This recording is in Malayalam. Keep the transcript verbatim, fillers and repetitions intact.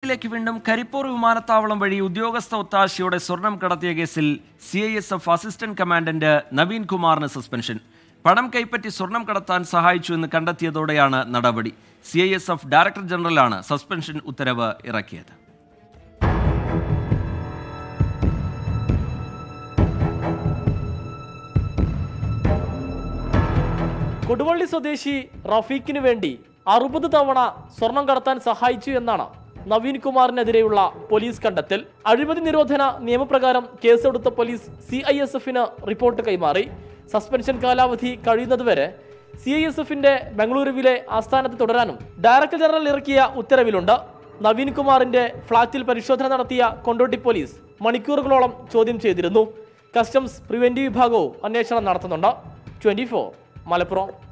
വാർത്തകളിലേക്ക് വീണ്ടും കരിപ്പൂർ വിമാനത്താവളം വഴി ഉദ്യോഗസ്ഥ ഒത്താശയോടെ സ്വർണം കടത്തിയ കേസിൽ C I S F assistant commandant Naveen കുമാറിന് സസ്പെൻഷൻ. പണം കൈപ്പറ്റി സ്വർണം കടത്താൻ സഹായിച്ചു എന്ന് കണ്ടെത്തിയതോടെയാണ് നടപടി. C I S F director ജനറലാണ് സസ്പെൻഷൻ ഉത്തരവ് ഇറക്കിയത്. കൊടുവള്ളി സ്വദേശി റഫീഖിന് വേണ്ടി അറുപത് തവണ സ്വർണം കടത്താൻ സഹായിച്ചു എന്നാണ് നവീൻ കുമാറിനെതിരെയുള്ള പോലീസ് കണ്ടെത്തൽ. അഴിമതി നിരോധന നിയമപ്രകാരം കേസെടുത്ത പോലീസ് സി ഐ എസ് എഫിന് റിപ്പോർട്ട് കൈമാറി. സസ്പെൻഷൻ കാലാവധി കഴിയുന്നതുവരെ സി ഐ എസ് എഫിന്റെ ബംഗളൂരുവിലെ ആസ്ഥാനത്ത് തുടരാനും ഡയറക്ടർ ജനറൽ ഇറക്കിയ ഉത്തരവിലുണ്ട്. നവീൻ കുമാറിന്റെ ഫ്ളാറ്റിൽ പരിശോധന നടത്തിയ കൊണ്ടോട്ടി പോലീസ് മണിക്കൂറുകളോളം ചോദ്യം ചെയ്തിരുന്നു. കസ്റ്റംസ് പ്രിവന്റീവ് വിഭാഗവും അന്വേഷണം നടത്തുന്നുണ്ട്. Twenty four Malappuram.